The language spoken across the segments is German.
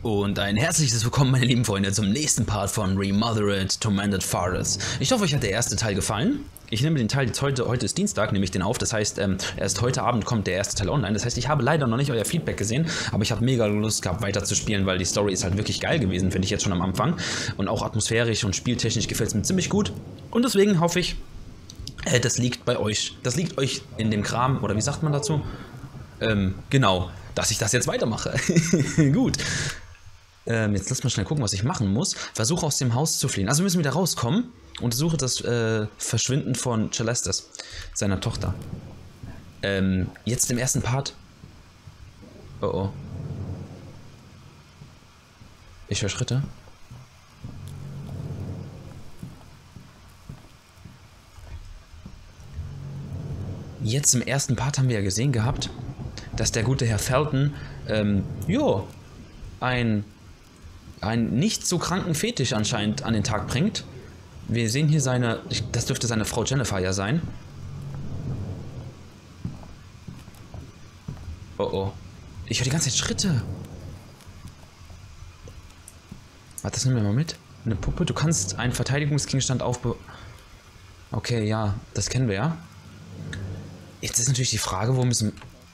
Und ein herzliches Willkommen, meine lieben Freunde, zum nächsten Part von Remothered Tormented Forest. Ich hoffe, euch hat der erste Teil gefallen. Ich nehme den Teil jetzt heute ist Dienstag, nehme ich den auf. Das heißt, erst heute Abend kommt der erste Teil online. Das heißt, ich habe leider noch nicht euer Feedback gesehen, aber ich habe mega Lust gehabt, weiter zu spielen, weil die Story ist halt wirklich geil gewesen, finde ich jetzt schon am Anfang. Und auch atmosphärisch und spieltechnisch gefällt es mir ziemlich gut. Und deswegen hoffe ich, das liegt bei euch. Das liegt euch in dem Kram, oder wie sagt man dazu? Genau, dass ich das jetzt weitermache. Gut. Jetzt lass mal schnell gucken, was ich machen muss. Versuche aus dem Haus zu fliehen. Also wir müssen wieder rauskommen und suche das Verschwinden von Celestis, seiner Tochter. Jetzt im ersten Part. Oh oh. Ich höre Schritte. Jetzt im ersten Part haben wir ja gesehen gehabt, dass der gute Herr Felton, einen nicht so kranken Fetisch anscheinend an den Tag bringt. Wir sehen hier das dürfte seine Frau Jennifer ja sein. Oh oh. Ich höre die ganze Zeit Schritte. Warte, das nehmen wir mal mit. Eine Puppe. Du kannst einen Verteidigungsgegenstand Okay, ja, das kennen wir ja. Jetzt ist natürlich die Frage, wo müssen...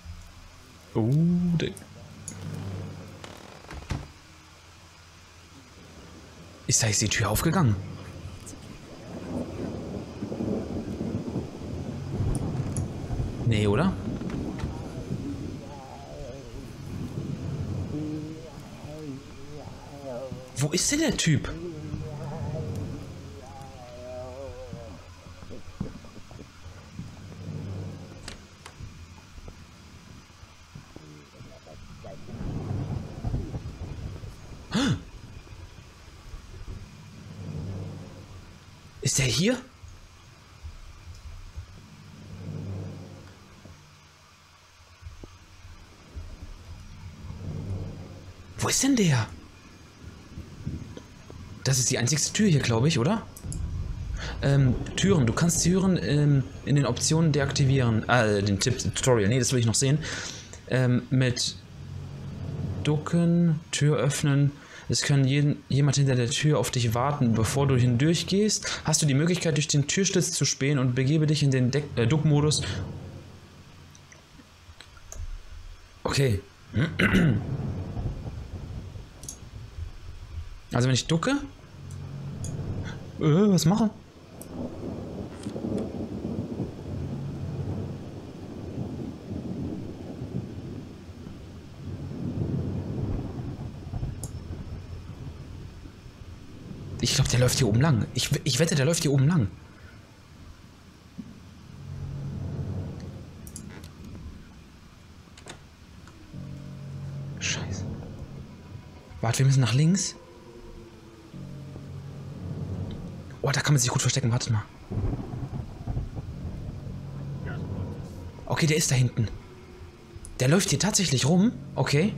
Da ist die Tür aufgegangen. Nee, oder? Wo ist denn der Typ? Ist der hier? Wo ist denn der? Das ist die einzigste Tür hier, glaube ich, oder? Türen. Du kannst Türen in den Optionen deaktivieren. Den Tutorial. Nee, das will ich noch sehen. Mit Ducken, Tür öffnen. Es kann jemand hinter der Tür auf dich warten, bevor du hindurch gehst. Hast du die Möglichkeit, durch den Türschlitz zu spähen und begebe dich in den Duck-Modus. Okay. Also wenn ich ducke... was mache? Ich glaube, der läuft hier oben lang. Ich wette, der läuft hier oben lang. Scheiße. Warte, wir müssen nach links. Oh, da kann man sich gut verstecken. Warte mal. Okay, der ist da hinten. Der läuft hier tatsächlich rum. Okay.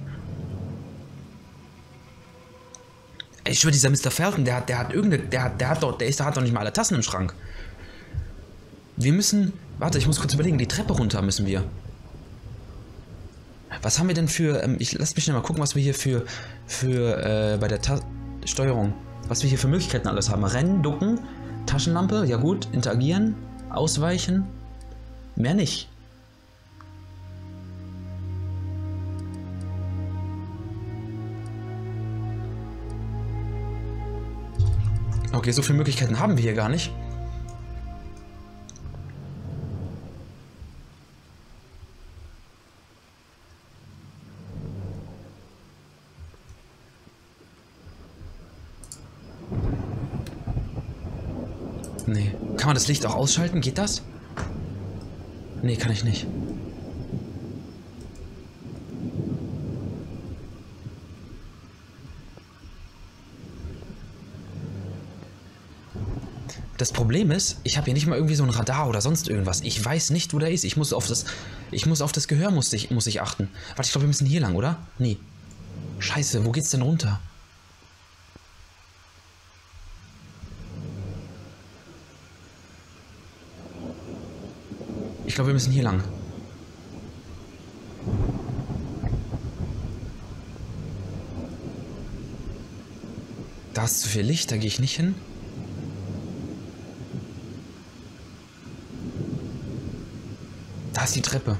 Ich schwöre, dieser Mr. Felton, der hat doch nicht mal alle Tassen im Schrank. Wir müssen... Warte, ich muss kurz überlegen. Die Treppe runter müssen wir. Was haben wir denn für... lass mich schnell mal gucken, was wir hier bei der Steuerung... Was wir hier für Möglichkeiten alles haben. Rennen, ducken, Taschenlampe, ja gut, interagieren, ausweichen. Mehr nicht. Okay, so viele Möglichkeiten haben wir hier gar nicht. Nee. Kann man das Licht auch ausschalten? Geht das? Nee, kann ich nicht. Das Problem ist, ich habe hier nicht mal irgendwie so ein Radar oder sonst irgendwas. Ich weiß nicht, wo der ist. Ich muss auf das Gehör muss ich achten. Warte, ich glaube, wir müssen hier lang, oder? Nee. Scheiße, wo geht's denn runter? Ich glaube, wir müssen hier lang. ist zu viel Licht, da gehe ich nicht hin. Da ist die Treppe.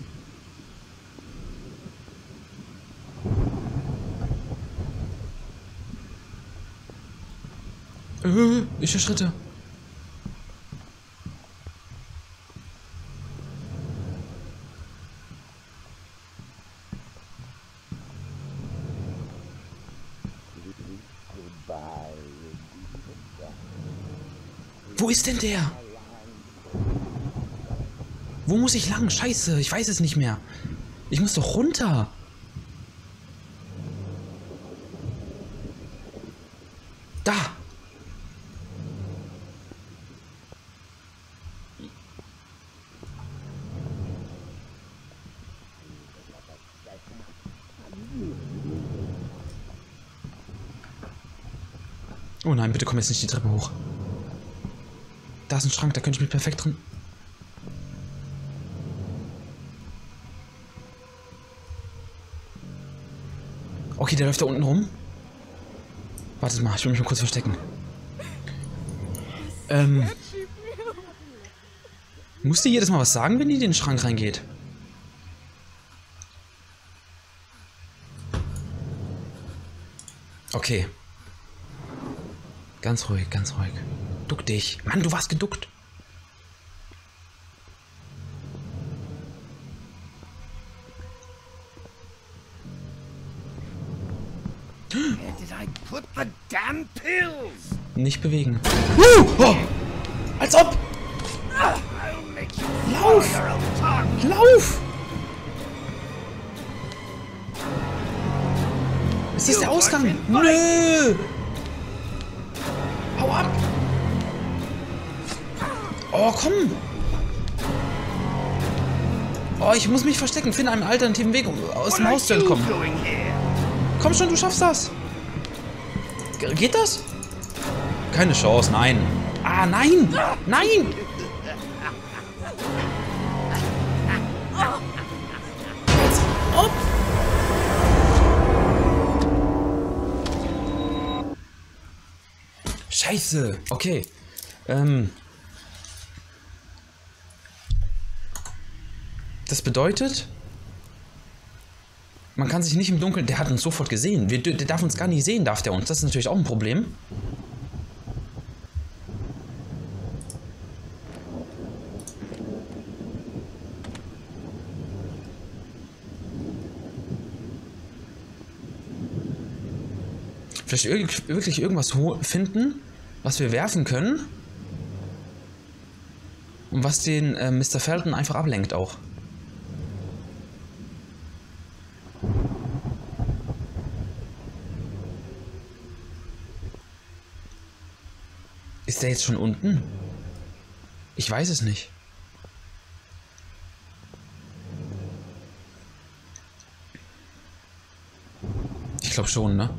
Ich höre Schritte. Wo ist denn der? Wo muss ich lang? Scheiße, ich weiß es nicht mehr. Ich muss doch runter. Da. Oh nein, bitte komm jetzt nicht die Treppe hoch. Da ist ein Schrank, da könnte ich mich perfekt drin... Okay, der läuft da unten rum. Wartet mal, ich will mich mal kurz verstecken. Muss die jedes Mal was sagen, wenn die in den Schrank reingeht? Okay. Ganz ruhig, ganz ruhig. Duck dich. Mann, du warst geduckt. Nicht bewegen. Oh! Als ob! Lauf! Lauf! Ist das der Ausgang? Nö! Hau ab! Oh, komm! Oh, ich muss mich verstecken. Finde einen alternativen Weg, um aus dem Haus zu entkommen. Komm schon, du schaffst das! Geht das? Keine Chance, nein. Ah, nein! Nein! Als ob! Scheiße! Okay. Das bedeutet... Man kann sich nicht im Dunkeln... Der hat uns sofort gesehen. Der darf uns gar nicht sehen, darf der uns. Das ist natürlich auch ein Problem. Vielleicht wirklich irgendwas finden, was wir werfen können. Und was den Mr. Felton einfach ablenkt auch. Ist der jetzt schon unten? Ich weiß es nicht. Ich glaube schon, ne?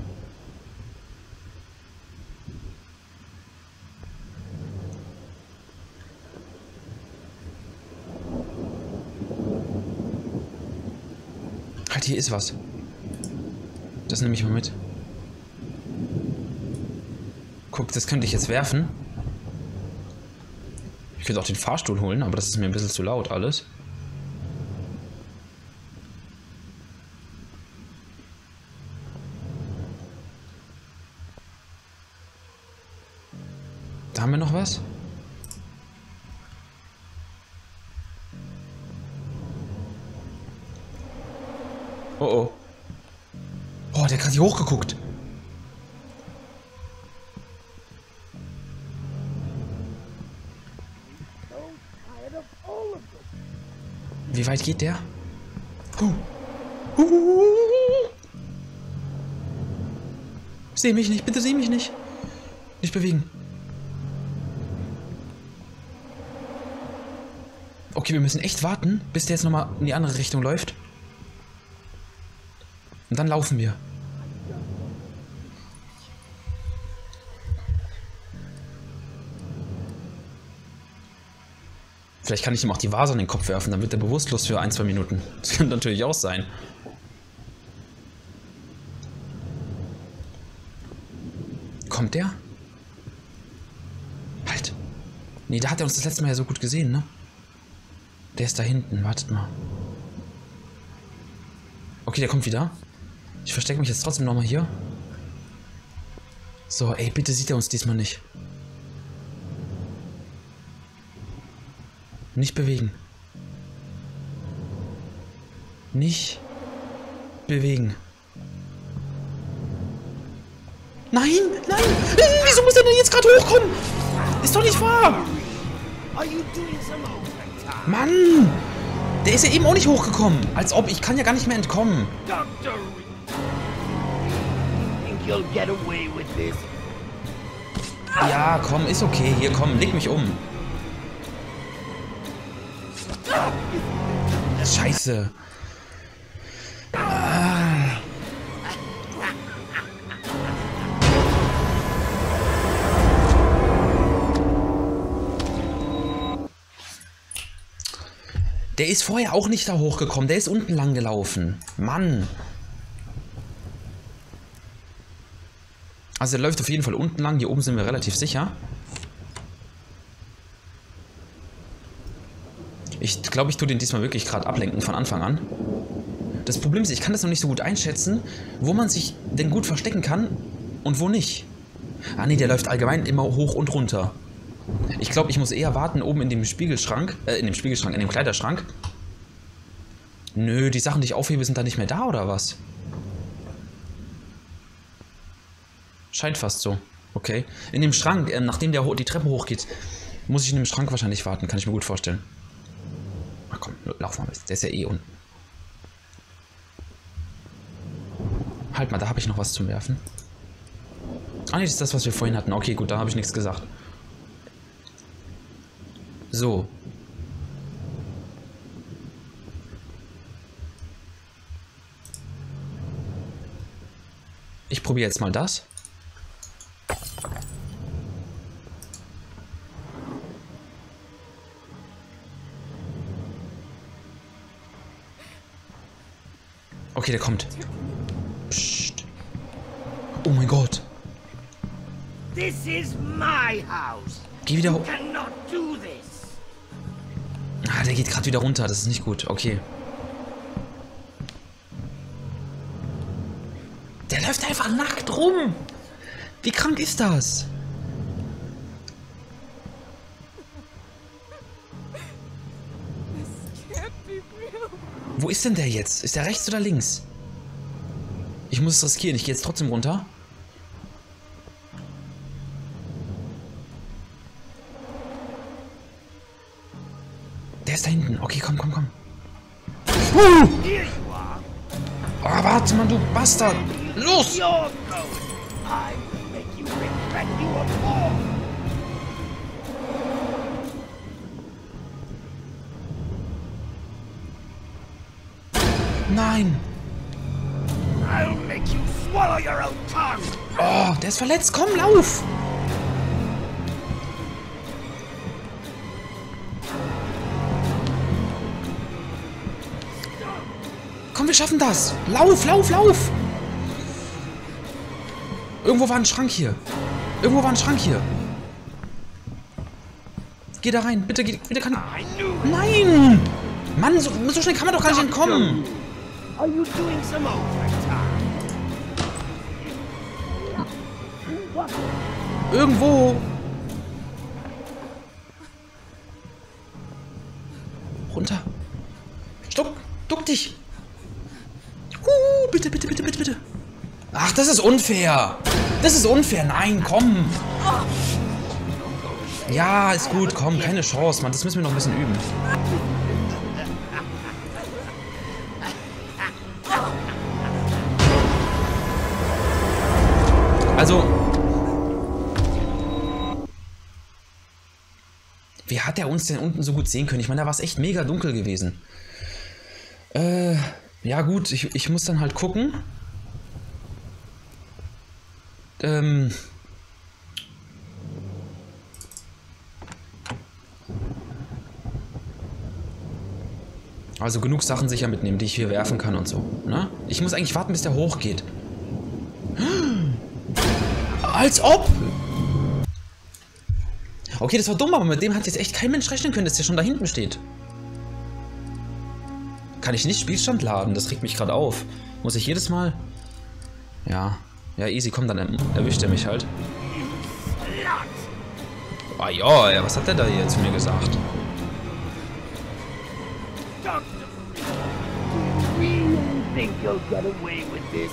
Halt, hier ist was. Das nehme ich mal mit. Guck, das könnte ich jetzt werfen. Ich könnte auch den Fahrstuhl holen, aber das ist mir ein bisschen zu laut alles. Da haben wir noch was. Oh oh. Oh, der hat gerade hier hochgeguckt. Wie weit geht der? Seh mich nicht, bitte seh mich nicht. Nicht bewegen. Okay, wir müssen echt warten, bis der jetzt nochmal in die andere Richtung läuft. Und dann laufen wir. Vielleicht kann ich ihm auch die Vase an den Kopf werfen, dann wird er bewusstlos für 1-2 Minuten. Das könnte natürlich auch sein. kommt der? Halt. Nee, da hat er uns das letzte Mal ja so gut gesehen, ne? Der ist da hinten. Wartet mal. Okay, der kommt wieder. Ich verstecke mich jetzt trotzdem nochmal hier. So, ey, bitte sieht er uns diesmal nicht. Nicht bewegen. Nicht bewegen. Nein, nein! Wieso muss er denn jetzt gerade hochkommen? Ist doch nicht wahr! Mann! Der ist ja eben auch nicht hochgekommen. Als ob, ich kann ja gar nicht mehr entkommen. Ja, komm, ist okay. Hier, komm, leg mich um. Scheiße. Der ist vorher auch nicht da hochgekommen. Der ist unten lang gelaufen. Mann. Also der läuft auf jeden Fall unten lang. Hier oben sind wir relativ sicher. Ich glaube, ich tue den diesmal wirklich gerade ablenken von Anfang an. Das Problem ist, ich kann das noch nicht so gut einschätzen, wo man sich denn gut verstecken kann und wo nicht. Ah nee, der läuft allgemein immer hoch und runter. Ich glaube, ich muss eher warten oben in dem Spiegelschrank, in dem Kleiderschrank. Nö, die Sachen, die ich aufhebe, sind da nicht mehr da, oder was? Scheint fast so. Okay. In dem Schrank, nachdem der die Treppe hochgeht, muss ich in dem Schrank wahrscheinlich warten. Kann ich mir gut vorstellen. Ach komm, lauf mal. Der ist ja eh unten. Halt mal, da habe ich noch was zum Werfen. Ah nee, das ist das, was wir vorhin hatten. Okay, gut, da habe ich nichts gesagt. So. Ich probiere jetzt mal das. Okay, der kommt. Psst. Oh mein Gott. This is my house. Geh wieder hoch. You cannot do this. Ah, der geht gerade wieder runter. Das ist nicht gut. Okay. Der läuft einfach nackt rum. Wie krank ist das? Wo ist denn der jetzt? Ist der rechts oder links? Ich muss es riskieren. Ich gehe jetzt trotzdem runter. Der ist da hinten. Okay, komm, komm, komm. Here you are. Oh, warte mal, du Bastard. Los! You're going. I will make you regret you were born. Nein. I'll make you swallow your own tongue. Oh, der ist verletzt. Komm, lauf. Komm, wir schaffen das. Lauf, lauf, lauf. Irgendwo war ein Schrank hier. Irgendwo war ein Schrank hier. Geh da rein. Bitte, bitte kann... I knew. Nein! Mann, so schnell kann man doch gar nicht entkommen. Are you doing some overtime? Irgendwo. Runter. Stopp. Duck dich. Bitte, bitte, bitte, bitte, bitte. Ach, das ist unfair. Das ist unfair. Nein, komm. Ja, ist gut. Komm, keine Chance, Mann. Das müssen wir noch ein bisschen üben. Also... Wie hat er uns denn unten so gut sehen können? Ich meine, da war es echt mega dunkel gewesen. Ja gut, ich muss dann halt gucken. Also genug Sachen sicher mitnehmen, die ich hier werfen kann und so. Ne? Ich muss eigentlich warten, bis der hochgeht. Als ob! Okay, das war dumm, aber mit dem hat jetzt echt kein Mensch rechnen können, dass der schon da hinten steht. Kann ich nicht Spielstand laden? Das regt mich gerade auf. Muss ich jedes Mal... Ja. Ja, easy, komm, dann erwischt er mich halt. Ah ja, was hat der da hier zu mir gesagt? Doctor, do you really think you'll get away with this?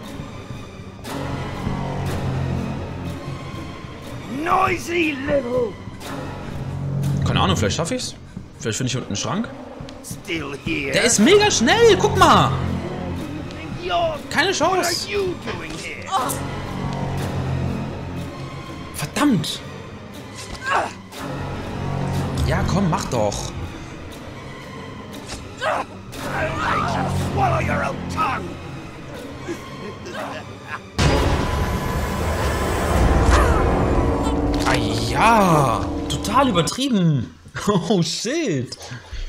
Noisy little... Keine Ahnung, vielleicht schaffe ich's. Vielleicht finde ich unten einen Schrank. Still here? Der ist mega schnell, guck mal! Think you're... Keine What are Chance! you doing here? Verdammt! Ja, komm, mach doch! I'll make you swallow your own tongue! Ah ja! Total übertrieben! Oh shit!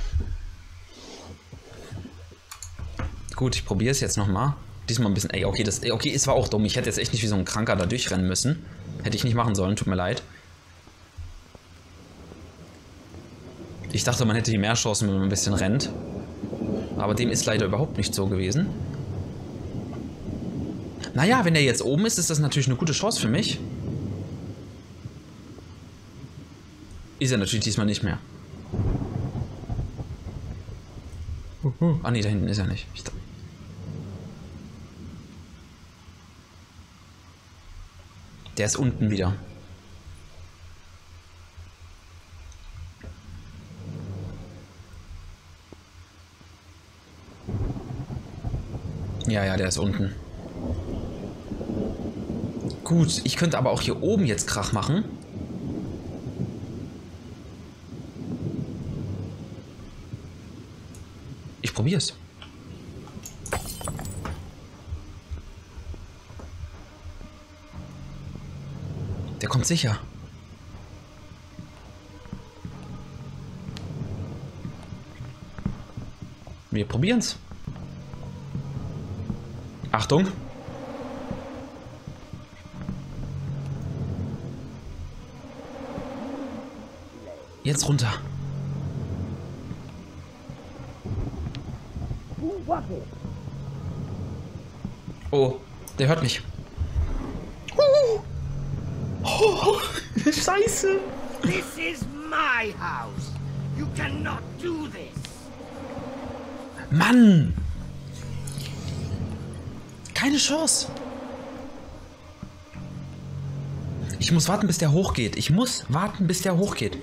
Gut, ich probiere es jetzt nochmal. Diesmal ein bisschen... Ey, okay, okay, es war auch dumm. Ich hätte jetzt echt nicht wie so ein Kranker da durchrennen müssen. Hätte ich nicht machen sollen, tut mir leid. Ich dachte, man hätte hier mehr Chancen, wenn man ein bisschen rennt. Aber dem ist leider überhaupt nicht so gewesen. Naja, wenn er jetzt oben ist, ist das natürlich eine gute Chance für mich. Ist er natürlich diesmal nicht mehr. Ah ne, da hinten ist er nicht. Der ist unten wieder. Ja, der ist unten. Gut, ich könnte aber auch hier oben jetzt Krach machen. Ich probier's. Der kommt sicher. Wir probieren's. Achtung. Jetzt runter. Oh, der hört mich. Oh, Scheiße. This is my house. You cannot do this. Mann. Keine Chance. Ich muss warten, bis der hochgeht. Ich muss warten, bis der hochgeht.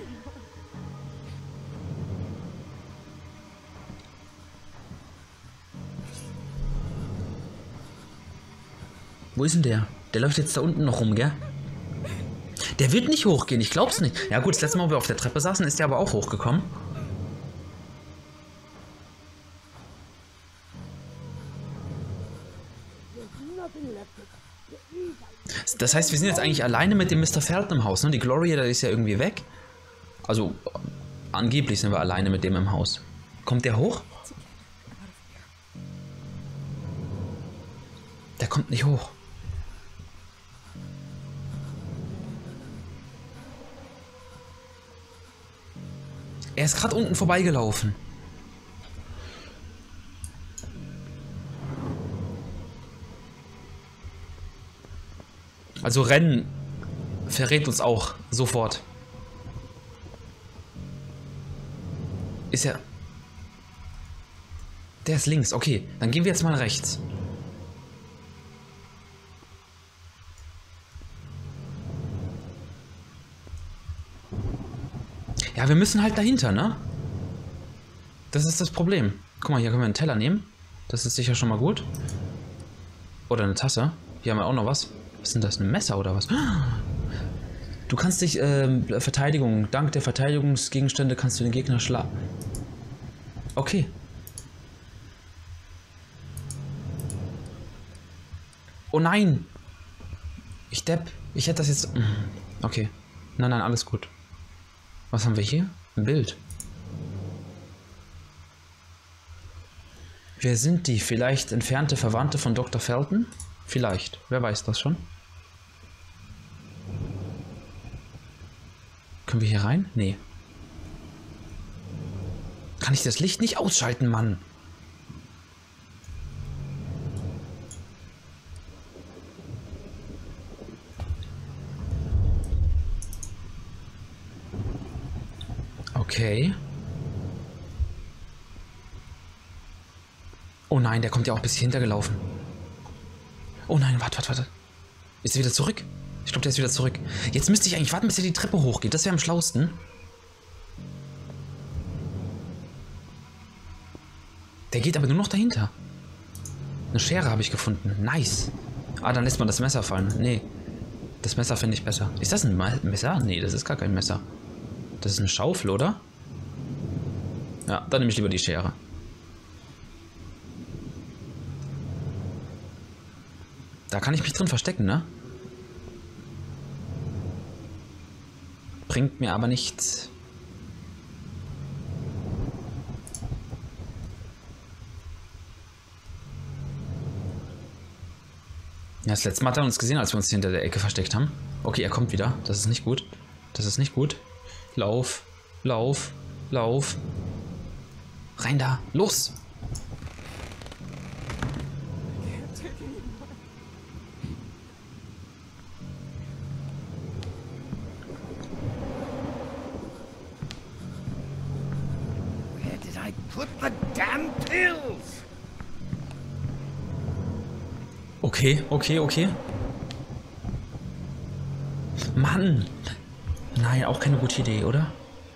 Wo ist denn der? Der läuft jetzt da unten noch rum, gell? Der wird nicht hochgehen, ich glaub's nicht. Ja gut, das letzte Mal, wo wir auf der Treppe saßen, ist der aber auch hochgekommen. Das heißt, wir sind jetzt eigentlich alleine mit dem Mr. Felton im Haus, ne? Die Gloria, der ist ja irgendwie weg. Also, angeblich sind wir alleine mit dem im Haus. Kommt der hoch? Der kommt nicht hoch. Er ist gerade unten vorbeigelaufen. Also Rennen verrät uns auch sofort. Ist er... Der ist links. Okay, dann gehen wir jetzt mal rechts. Ja, wir müssen halt dahinter, ne? Das ist das Problem. Guck mal, hier können wir einen Teller nehmen. Das ist sicher schon mal gut. Oder eine Tasse. Hier haben wir auch noch was. Was ist denn das? Ein Messer oder was? Du kannst dich, Verteidigung. Dank der Verteidigungsgegenstände kannst du den Gegner schlagen. Okay. Oh nein! Ich Depp. Ich hätte das jetzt... Okay. Nein, alles gut. Was haben wir hier? Ein Bild. Wer sind die? Vielleicht entfernte Verwandte von Dr. Felton? Vielleicht. Wer weiß das schon? Können wir hier rein? Nee. Kann ich das Licht nicht ausschalten, Mann? Okay. Oh nein, der kommt ja auch bis hier hintergelaufen. Oh nein, warte. Ist er wieder zurück? Ich glaube, der ist wieder zurück. Jetzt müsste ich eigentlich warten, bis er die Treppe hochgeht. Das wäre am schlausten. Der geht aber nur noch dahinter. Eine Schere habe ich gefunden. Nice. Ah, dann lässt man das Messer fallen. Nee. Das Messer finde ich besser. Ist das ein Messer? Nee, das ist gar kein Messer. Das ist eine Schaufel, oder? Ja, dann nehme ich lieber die Schere. Da kann ich mich drin verstecken, ne? Bringt mir aber nichts. Ja, das letzte Mal hat er uns gesehen, als wir uns hinter der Ecke versteckt haben. Okay, er kommt wieder. Das ist nicht gut. Das ist nicht gut. Lauf. Lauf. Lauf. Rein da. Los. Where did I put the damn pills? Okay. Mann. Nein, auch keine gute Idee, oder?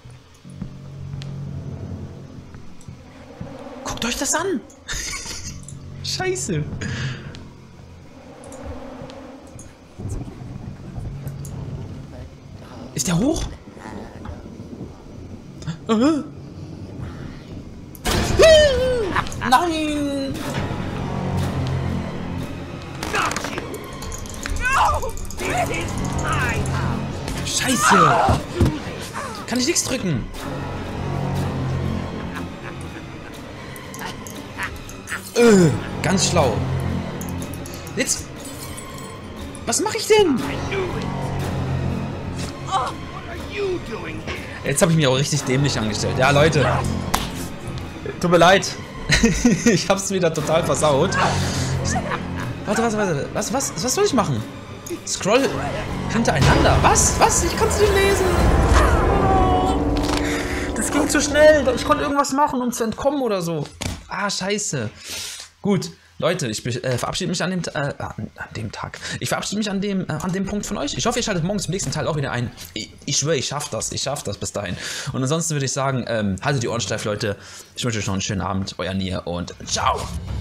Guckt euch das an. Scheiße. Ist der hoch? Nein. Scheiße! Kann ich nichts drücken? Ganz schlau. Jetzt. Was mache ich denn? Jetzt habe ich mich auch richtig dämlich angestellt. Ja, Leute. Tut mir leid. Ich habe es wieder total versaut. Warte. Was soll ich machen? Scroll hintereinander. Was? Ich kann es nicht lesen. Das ging zu schnell. Ich konnte irgendwas machen, um zu entkommen oder so. Ah, scheiße. Gut, Leute, ich verabschiede mich an dem Tag. Ich verabschiede mich an dem Punkt von euch. Ich hoffe, ihr schaltet morgens im nächsten Teil auch wieder ein. Ich schwöre, ich schaffe das. Ich schaffe das bis dahin. Und ansonsten würde ich sagen, haltet die Ohren steif, Leute. Ich wünsche euch noch einen schönen Abend. Euer Nier und ciao.